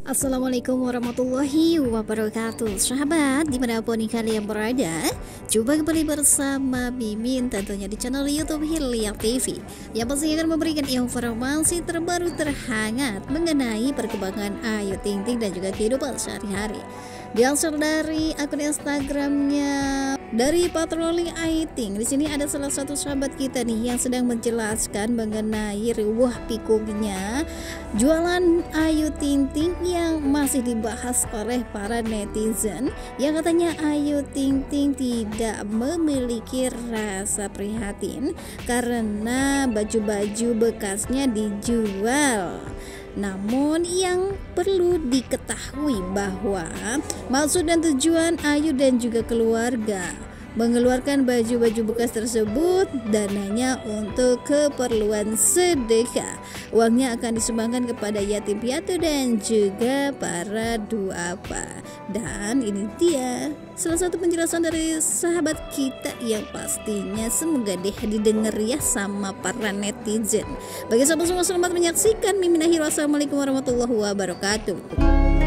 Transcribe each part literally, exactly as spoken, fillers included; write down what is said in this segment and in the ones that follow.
Assalamualaikum warahmatullahi wabarakatuh. Sahabat dimanapun kalian berada, jumpa kembali bersama Mimin tentunya di channel YouTube Hilya T V yang pasti akan memberikan informasi terbaru terhangat mengenai perkembangan Ayu Ting Ting dan juga kehidupan sehari-hari. Dilansir dari akun Instagramnya dari Patroli Ayu Ting, di sini ada salah satu sahabat kita nih yang sedang menjelaskan mengenai riuh pikuknya jualan Ayu Ting Ting yang masih dibahas oleh para netizen, yang katanya Ayu Ting Ting tidak memiliki rasa prihatin karena baju-baju bekasnya dijual. Namun yang perlu diketahui bahwa maksud dan tujuan Ayu dan juga keluarga mengeluarkan baju-baju bekas tersebut dananya untuk keperluan sedekah. Uangnya akan disumbangkan kepada yatim piatu dan juga para duafa. Dan ini dia salah satu penjelasan dari sahabat kita yang pastinya semoga deh didengar ya sama para netizen. Bagi sahabat semua, selamat menyaksikan. Mimin akhir, wassalamualaikum warahmatullahi wabarakatuh.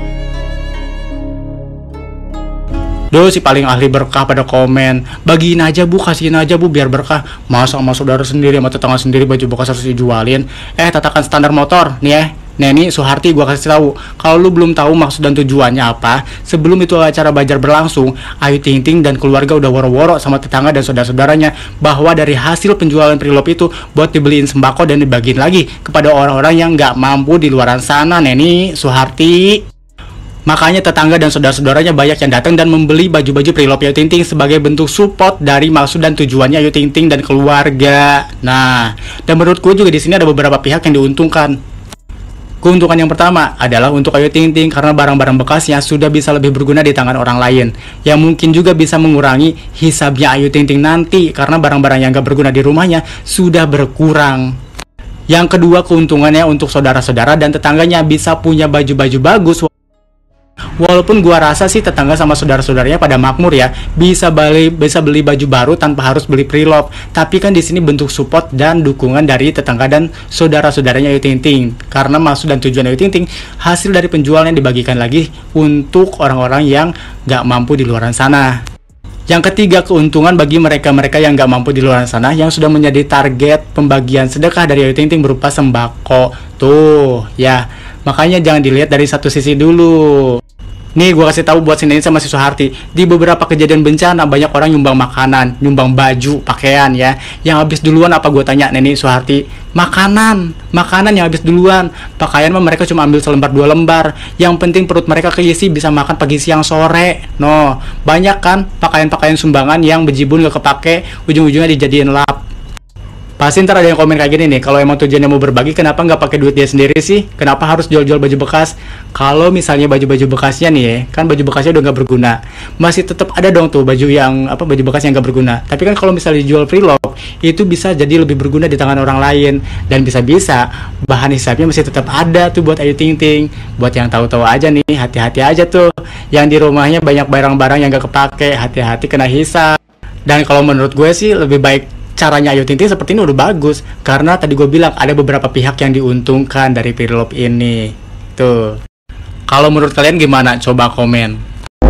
Duh, si paling ahli berkah pada komen, bagiin aja bu, kasihin aja bu biar berkah. Masa sama saudara sendiri, sama tetangga sendiri baju bekas harus dijualin. Eh, tatakan standar motor nih ya. Neni Suharti, gua kasih tahu, kalau lu belum tahu maksud dan tujuannya apa, sebelum itu acara bazar berlangsung, Ayu Ting Ting dan keluarga udah woro-woro sama tetangga dan saudara-saudaranya bahwa dari hasil penjualan Prilop itu buat dibeliin sembako dan dibagiin lagi kepada orang-orang yang nggak mampu di luaran sana. Neni Suharti. Makanya tetangga dan saudara-saudaranya banyak yang datang dan membeli baju-baju Prilop Ayu Ting Ting sebagai bentuk support dari maksud dan tujuannya Ayu Ting Ting dan keluarga. Nah, dan menurutku juga di sini ada beberapa pihak yang diuntungkan. Keuntungan yang pertama adalah untuk Ayu Ting Ting karena barang-barang bekasnya sudah bisa lebih berguna di tangan orang lain, yang mungkin juga bisa mengurangi hisabnya Ayu Ting Ting nanti karena barang-barang yang gak berguna di rumahnya sudah berkurang. Yang kedua, keuntungannya untuk saudara-saudara dan tetangganya bisa punya baju-baju bagus. Walaupun gua rasa sih tetangga sama saudara-saudaranya pada makmur ya, bisa beli bisa beli baju baru tanpa harus beli Prilop. Tapi kan di sini bentuk support dan dukungan dari tetangga dan saudara-saudaranya Ayu Ting Ting. Karena maksud dan tujuan Ayu Ting Ting, hasil dari penjualannya dibagikan lagi untuk orang-orang yang gak mampu di luar sana. Yang ketiga, keuntungan bagi mereka-mereka yang gak mampu di luar sana yang sudah menjadi target pembagian sedekah dari Ayu Ting Ting berupa sembako. Tuh, ya. Makanya jangan dilihat dari satu sisi dulu. Nih gue kasih tahu buat si Neni sama si Suharti, di beberapa kejadian bencana banyak orang nyumbang makanan, nyumbang baju, pakaian ya. Yang habis duluan apa gue tanya Neni Suharti? Makanan, makanan yang habis duluan. Pakaian mah mereka cuma ambil selembar dua lembar. Yang penting perut mereka keisi, bisa makan pagi siang sore. No, banyak kan pakaian-pakaian sumbangan yang bejibun gak kepake, ujung-ujungnya dijadiin lap. Pasti ntar ada yang komen kayak gini nih, kalau emang tujuannya mau berbagi, kenapa nggak pakai duit dia sendiri sih? Kenapa harus jual-jual baju bekas? Kalau misalnya baju-baju bekasnya nih ya, kan baju bekasnya udah nggak berguna, masih tetap ada dong tuh baju yang apa baju bekas yang nggak berguna. Tapi kan kalau misalnya dijual Prilop, itu bisa jadi lebih berguna di tangan orang lain, dan bisa-bisa bahan hisapnya masih tetap ada tuh buat Ayu Ting Ting. Buat yang tahu-tahu aja nih, hati-hati aja tuh, yang di rumahnya banyak barang-barang yang nggak kepake, hati-hati kena hisap. Dan kalau menurut gue sih lebih baik caranya Ayu Ting Ting seperti ini udah bagus, karena tadi gue bilang ada beberapa pihak yang diuntungkan dari Prilop ini. Tuh. Kalau menurut kalian gimana? Coba komen.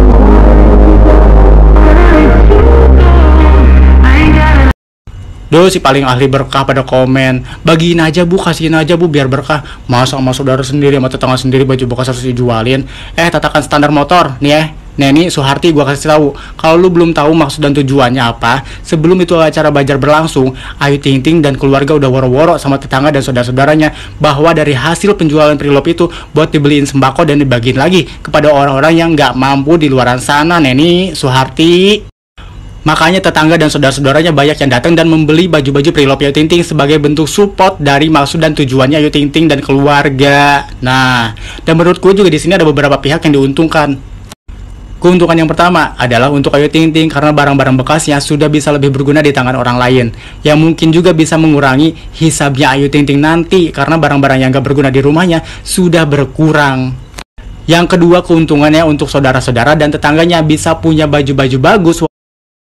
Duh, si paling ahli berkah pada komen, bagiin aja bu, kasihin aja bu biar berkah. Masa sama saudara sendiri, sama tetangga sendiri baju bekas harus dijualin. Eh, tatakan standar motor nih ya. Neni Suharti, gua kasih tahu, kalau lu belum tahu maksud dan tujuannya apa, sebelum itu acara bazar berlangsung, Ayu Ting Ting dan keluarga udah woro-woro sama tetangga dan saudara-saudaranya bahwa dari hasil penjualan Prilop itu buat dibeliin sembako dan dibagiin lagi kepada orang-orang yang nggak mampu di luaran sana. Neni Suharti. Makanya tetangga dan saudara-saudaranya banyak yang datang dan membeli baju-baju Prilop Ayu Ting Ting sebagai bentuk support dari maksud dan tujuannya Ayu Ting Ting dan keluarga. Nah, dan menurutku juga di sini ada beberapa pihak yang diuntungkan. Keuntungan yang pertama adalah untuk Ayu Ting Ting karena barang-barang bekasnya sudah bisa lebih berguna di tangan orang lain, yang mungkin juga bisa mengurangi hisabnya Ayu Ting Ting nanti karena barang-barang yang gak berguna di rumahnya sudah berkurang. Yang kedua, keuntungannya untuk saudara-saudara dan tetangganya bisa punya baju-baju bagus.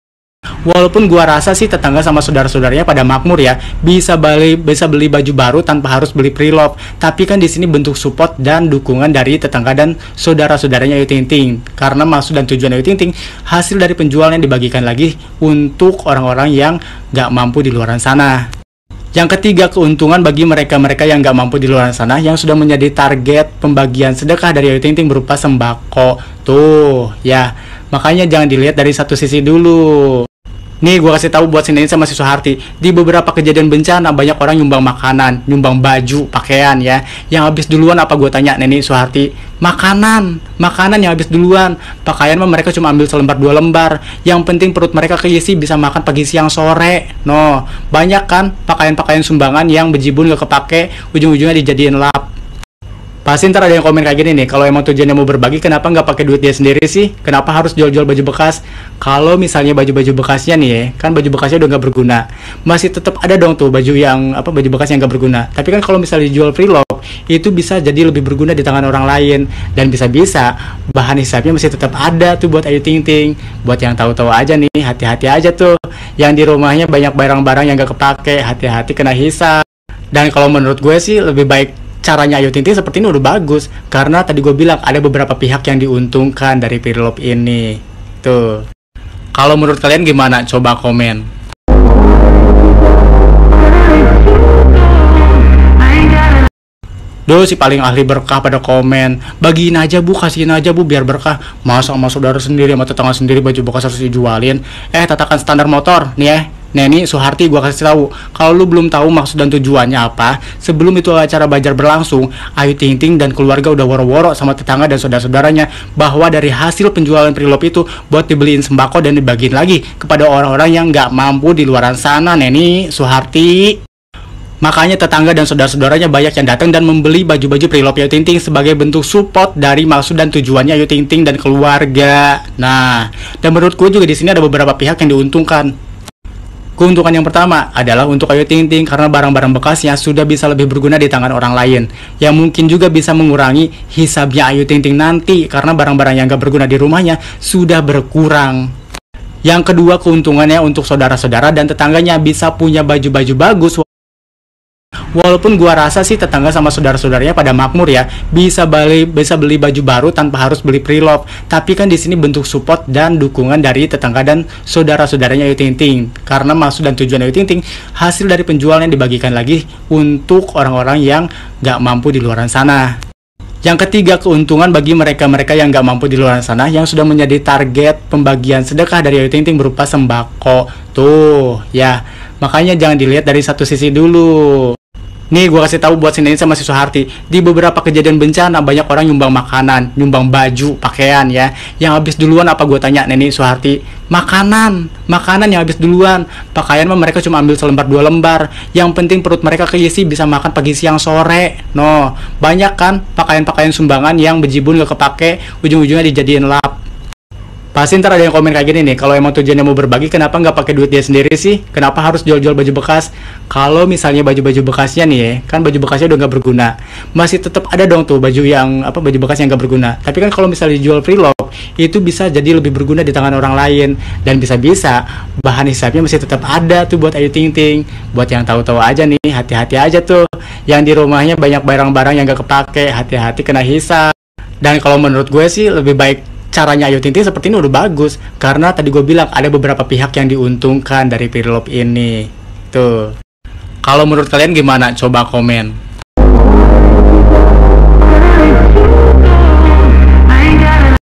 Walaupun gua rasa sih tetangga sama saudara-saudaranya pada makmur ya, bisa beli bisa beli baju baru tanpa harus beli preloved. Tapi kan di sini bentuk support dan dukungan dari tetangga dan saudara-saudaranya Ayu Ting Ting. Karena maksud dan tujuan Ayu Ting Ting, hasil dari penjualan yang dibagikan lagi untuk orang-orang yang gak mampu di luar sana. Yang ketiga, keuntungan bagi mereka-mereka yang gak mampu di luar sana yang sudah menjadi target pembagian sedekah dari Ayu Ting Ting berupa sembako. Tuh, ya. Makanya jangan dilihat dari satu sisi dulu. Nih gue kasih tahu buat si Neni sama si Soeharti, di beberapa kejadian bencana banyak orang nyumbang makanan, nyumbang baju, pakaian ya. Yang habis duluan apa gue tanya Neni, Soeharti? Makanan, makanan yang habis duluan. Pakaian mah mereka cuma ambil selembar dua lembar. Yang penting perut mereka keisi, bisa makan pagi siang sore. No, banyak kan pakaian-pakaian sumbangan yang bejibun gak kepake, ujung-ujungnya dijadiin lap. Pasti ntar ada yang komen kayak gini nih, kalau emang tujuannya mau berbagi, kenapa nggak pakai duit dia sendiri sih? Kenapa harus jual-jual baju bekas? Kalau misalnya baju-baju bekasnya nih ya, kan baju bekasnya udah nggak berguna, masih tetap ada dong tuh baju yang apa baju bekas yang nggak berguna. Tapi kan kalau misalnya dijual preloved, itu bisa jadi lebih berguna di tangan orang lain, dan bisa-bisa bahan hisapnya masih tetap ada tuh buat Ayu Ting Ting. Buat yang tahu-tahu aja nih, hati-hati aja tuh, yang di rumahnya banyak barang-barang yang nggak kepake, hati-hati kena hisap. Dan kalau menurut gue sih lebih baik caranya Ayu Ting Ting seperti ini udah bagus, karena tadi gue bilang ada beberapa pihak yang diuntungkan dari preloved ini. Tuh. Kalau menurut kalian gimana? Coba komen. Duh, si paling ahli berkah pada komen, bagiin aja bu, kasihin aja bu biar berkah. Masa sama saudara sendiri, sama tetangga sendiri baju bekas harus dijualin. Eh, tatakan standar motor nih ya. Neni, Soeharti, gua kasih tahu. Kalau lu belum tahu maksud dan tujuannya apa, sebelum itu acara Bajar berlangsung, Ayu Ting Ting dan keluarga udah woro-woro sama tetangga dan saudara-saudaranya bahwa dari hasil penjualan preloved itu buat dibeliin sembako dan dibagiin lagi kepada orang-orang yang nggak mampu di luar sana. Neni, Soeharti. Makanya tetangga dan saudara-saudaranya banyak yang datang dan membeli baju-baju preloved Ayu Ting Ting sebagai bentuk support dari maksud dan tujuannya Ayu Ting Ting dan keluarga. Nah, dan menurutku juga di sini ada beberapa pihak yang diuntungkan. Keuntungan yang pertama adalah untuk Ayu Ting Ting karena barang-barang bekasnya sudah bisa lebih berguna di tangan orang lain, yang mungkin juga bisa mengurangi hisabnya Ayu Ting Ting nanti karena barang-barang yang gak berguna di rumahnya sudah berkurang. Yang kedua, keuntungannya untuk saudara-saudara dan tetangganya bisa punya baju-baju bagus. Walaupun gua rasa sih tetangga sama saudara-saudaranya pada makmur ya, bisa beli bisa beli baju baru tanpa harus beli preloved. Tapi kan di sini bentuk support dan dukungan dari tetangga dan saudara-saudaranya Ayu Ting Ting. Karena maksud dan tujuan Ayu Ting Ting, hasil dari penjualan yang dibagikan lagi untuk orang-orang yang gak mampu di luar sana. Yang ketiga, keuntungan bagi mereka-mereka yang gak mampu di luar sana yang sudah menjadi target pembagian sedekah dari Ayu Ting Ting berupa sembako. Tuh, ya. Makanya jangan dilihat dari satu sisi dulu. Nih gue kasih tahu buat si Neni sama si Soeharti, di beberapa kejadian bencana banyak orang nyumbang makanan, nyumbang baju, pakaian ya. Yang habis duluan apa gue tanya Neni, Soeharti? Makanan, makanan yang habis duluan. Pakaian mah mereka cuma ambil selembar dua lembar. Yang penting perut mereka keisi, bisa makan pagi siang sore. No, banyak kan pakaian-pakaian sumbangan yang bejibun gak kepake, ujung-ujungnya dijadiin lap. Pasti ntar ada yang komen kayak gini nih, kalau emang tujuannya mau berbagi, kenapa nggak pakai duit dia sendiri sih? Kenapa harus jual-jual baju bekas? Kalau misalnya baju-baju bekasnya nih ya, kan baju bekasnya udah nggak berguna, masih tetap ada dong tuh baju yang apa baju bekas yang nggak berguna. Tapi kan kalau misalnya dijual preloved, itu bisa jadi lebih berguna di tangan orang lain, dan bisa-bisa bahan hisapnya masih tetap ada tuh buat Ayu Ting Ting. Buat yang tahu-tahu aja nih, hati-hati aja tuh, yang di rumahnya banyak barang-barang yang nggak kepake, hati-hati kena hisap. Dan kalau menurut gue sih lebih baik caranya Ayu Ting Ting seperti ini udah bagus, karena tadi gue bilang ada beberapa pihak yang diuntungkan dari preloved ini. Tuh. Kalau menurut kalian gimana? Coba komen.